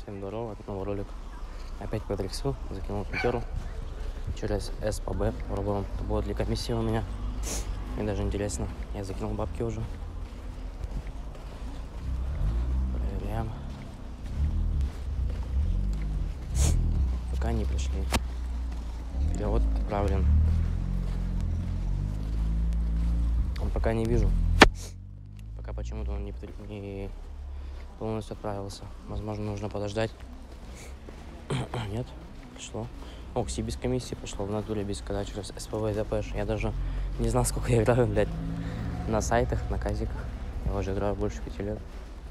Всем здорово, это новый ролик. Опять по триксу, закинул пятеру через S по B. Пробуем, будет ли комиссия у меня. Мне даже интересно. Я закинул бабки уже. Проверяем. Пока не пришли. Перевод отправлен. Он пока не вижу. Пока почему-то он не полностью отправился. Возможно, нужно подождать. Нет, пришло. О, Кси без комиссии пошло, в натуре без, когда через СПВ и ДПш. Я даже не знал, сколько я играю, блядь, на сайтах, на казиках. Я уже играю больше 5 лет.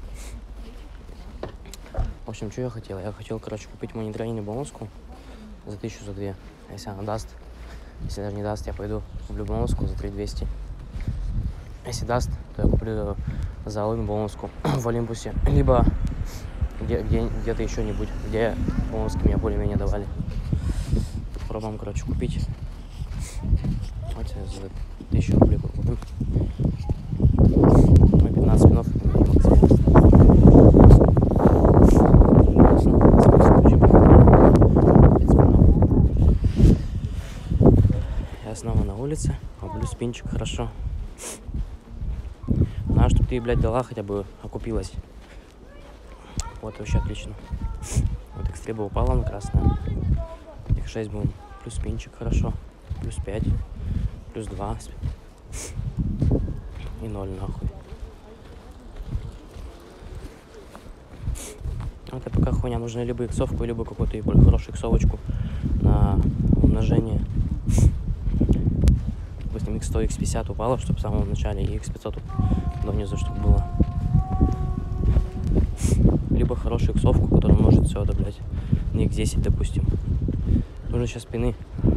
В общем, что я хотел? Я хотел, короче, купить монетрейную бонуску за 1000, за 2. Если она даст, если даже не даст, я пойду куплю бонуску за 3200. Если даст, то я куплю за Олимп бонуску в Олимпусе. Либо где-то еще-нибудь, где бонуски меня более-менее давали. Попробуем, короче, купить. Давайте за 1000 рублей купим. 15 спинов. Я снова на улице. Куплю спинчик, хорошо. Надо, чтобы ты, блядь, дала, хотя бы окупилась. Вот, вообще отлично. Вот X3 бы упала на красное. X6 был плюс спинчик, хорошо. Плюс 5. Плюс 2. И 0, нахуй. Это пока хуйня. Нужно либо иксовку, либо какую-то более хорошую иксовочку на умножение. Допустим, X100, X50 упало, чтобы в самом начале, и X500 донизу, чтобы было. Либо хорошую иксовку, которая может все это, блядь, на X10, допустим. Нужно сейчас спины.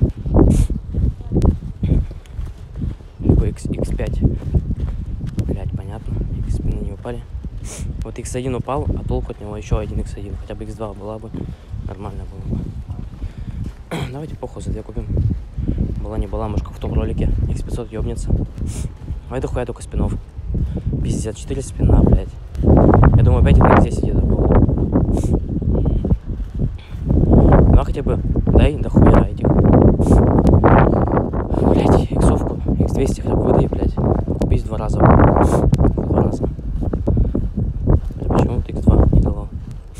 Либо X5. Блядь, понятно. X спины не упали. Вот X1 упал, а толку от него еще один X1. Хотя бы X2 была бы. Нормально было бы. Давайте похуй за 2 купим. Была не была, может, как в том ролике. X500 ёбнется. А это хуя только спинов. 54 спина, блядь. Я думаю, опять это здесь где-то будет. Ну, а хотя бы дай до хуя этих. Блядь, иксовку. X200 хотя бы выдай, блядь. Купить 2 раза. 2 раза. Почему ты X2 не дало?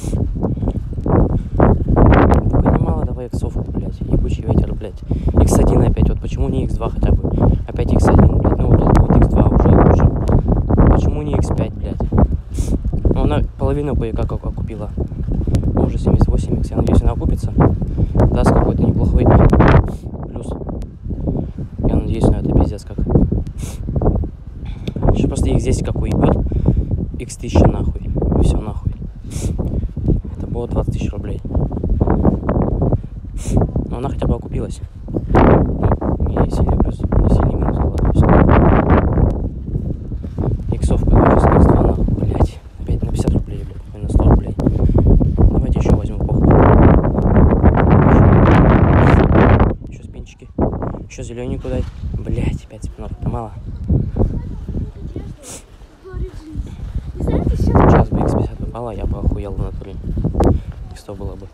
Только немало давай иксовку, блядь. Ебучий ветер, блядь. X1 опять. Вот почему не X2 хотя бы? Опять X1, блядь. Ну вот только вот X2 уже лучше. Почему не X5, блядь? Ну, она половину кое-как окупила. Уже 78 X. Я надеюсь, она окупится. Даст какой-то неплохой плюс. Я надеюсь, на это пиздец как. Сейчас просто их здесь как уебет. X1000 нахуй. И все нахуй. Это было 20 000 рублей. Но она хотя бы окупилась. Не сильный плюс, не сильный минус была. Иксовка, сейчас X2 нахуй, блядь. Опять на 50 рублей, блядь, на 100 рублей. Давайте еще возьму похуй. Еще спинчики. Еще зелененькую дай. Блядь, 5 спинов, это мало. Сейчас бы X50 упала, я бы охуел в натуре. X100 было бы.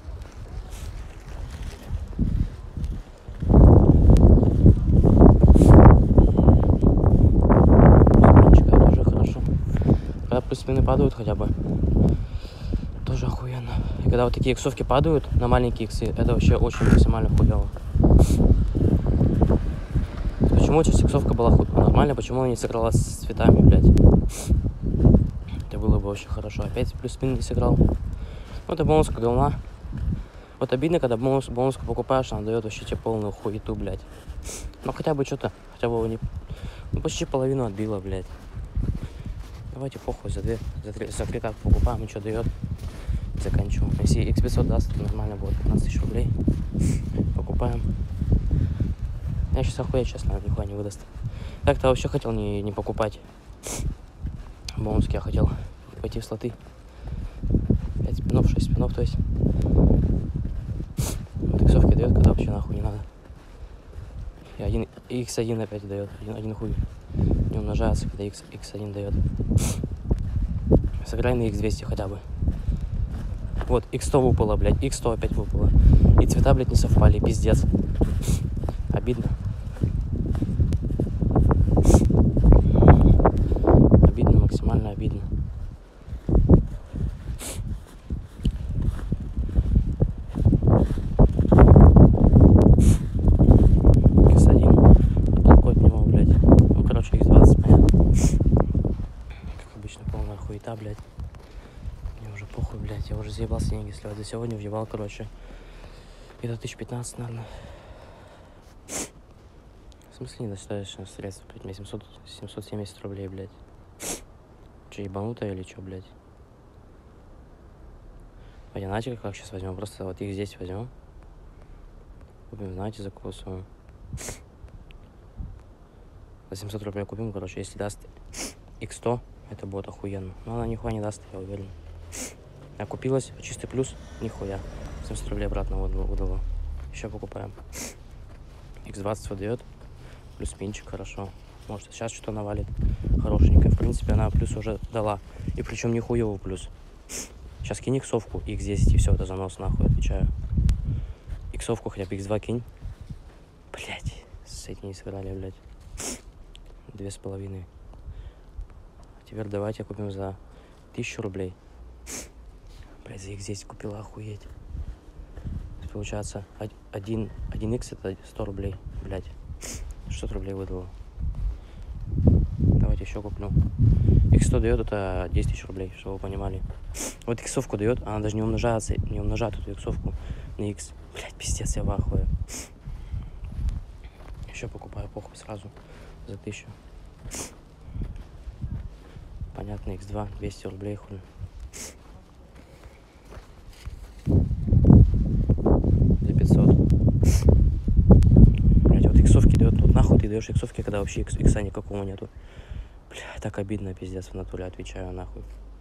Плюс спины падают хотя бы. Тоже охуенно. И когда вот такие иксовки падают на маленькие иксы, это вообще очень максимально хуёво. Почему сейчас иксовка была нормально, почему она не сыграла с цветами, блядь? Это было бы очень хорошо. Опять плюс спин не сыграл. Ну, это бонуска говна. Вот обидно, когда бонуску покупаешь, она дает вообще тебе полную хуету, блядь. Ну хотя бы что-то, хотя бы не... Ну, почти половину отбила, блядь. Давайте похуй за 3 как покупаем, и что дает, заканчиваем. Если X500 даст, то нормально будет, 15 000 рублей. Покупаем. Я сейчас охуеть, честно, нихуя не выдаст. Так-то вообще хотел не покупать бонуски, я хотел пойти в слоты. 5 спинов, 6 спинов, то есть. Вот иксовки дает, когда вообще нахуй не надо. И X1 опять дает, один хуй. Не умножается, когда X1 дает. Сыграй на X200 хотя бы. Вот, X100 выпало, блядь, X100 опять выпало. И цвета, блядь, не совпали, пиздец. Обидно. Обидно, максимально обидно. X1, толку от него, блядь. Ну, короче, X20, понятно. Как обычно, полная хуета, блядь. Мне уже похуй, блядь, я уже заебался деньги сливать. За сегодня въебал, короче, где-то 1015, наверное. В смысле недостаточно средств, блядь, мне 770 рублей, блядь. Че, ебанутая или че, блядь? Пойдем, знаете, как сейчас возьмем? Просто вот их здесь возьмем. Купим, знаете, закусываем. За 700 рублей купим, короче, если даст X100, это будет охуенно. Но она нихуя не даст, я уверен. Я купилась, чистый плюс, нихуя. 700 рублей обратно выдало. Еще покупаем. X20 выдает. Плюс минчик, хорошо. Может, сейчас что-то навалит хорошенько. В принципе, она плюс уже дала. И причем не хуёвый плюс. Сейчас кинь иксовку, X10, и все, это занос, нахуй, отвечаю. Иксовку хотя бы X2 кинь. Блять, с этим не сыграли, блядь. 2,5. Теперь давайте купим за 1000 рублей. Блять, за X10 купила, охуеть. Получается, 1x это 100 рублей, блять. 600 рублей выдало. Давайте еще куплю. X100 дает, это 10 тысяч рублей, чтобы вы понимали. Вот иксовку дает, она даже не умножается, не умножает эту иксовку на x. Блять, пиздец, я в ахуе. Еще покупаю похуй сразу за 1000. Понятно, X2, 200 рублей, хуй. За 500. Блять, вот иксовки дает. Вот нахуй ты даешь иксовки, когда вообще икса никакого нету. Бля, так обидно, пиздец, в натуре, отвечаю, нахуй.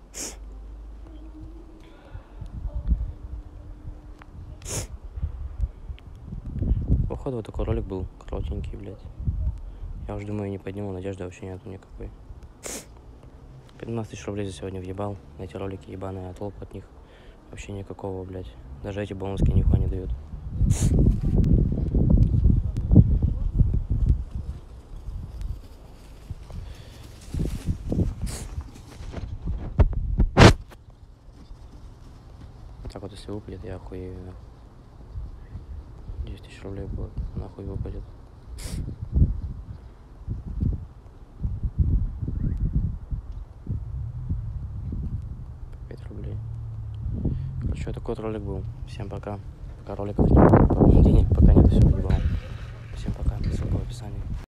Походу, вот такой ролик был коротенький, блядь. Я уже думаю, не подниму, надежды вообще нету никакой. 15 тысяч рублей за сегодня въебал. На эти ролики ебаные, а толку от них вообще никакого, блядь. Даже эти бонуски нихуя не дают. Так вот, если выпадет, я охуею. 10 тысяч рублей будет, нахуй выпадет. Короче, такой вот ролик был. Всем пока. Пока роликов нет. Денег пока нет, все въебал.